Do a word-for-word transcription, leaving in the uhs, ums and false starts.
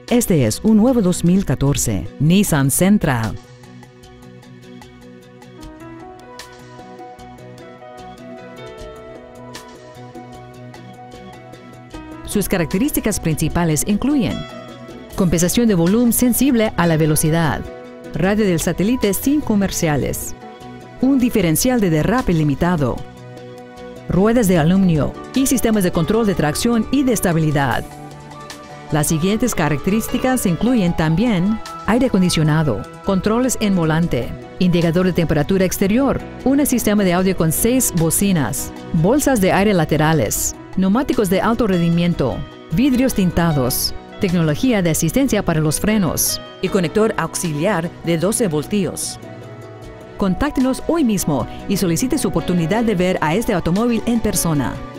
Este es un nuevo dos mil catorce Nissan Sentra. Sus características principales incluyen compensación de volumen sensible a la velocidad, radio del satélite sin comerciales, un diferencial de derrape limitado, ruedas de aluminio y sistemas de control de tracción y de estabilidad. Las siguientes características incluyen también aire acondicionado, controles en volante, indicador de temperatura exterior, un sistema de audio con seis bocinas, bolsas de aire laterales, neumáticos de alto rendimiento, vidrios tintados, tecnología de asistencia para los frenos y conector auxiliar de doce voltios. Contáctenos hoy mismo y solicite su oportunidad de ver a este automóvil en persona.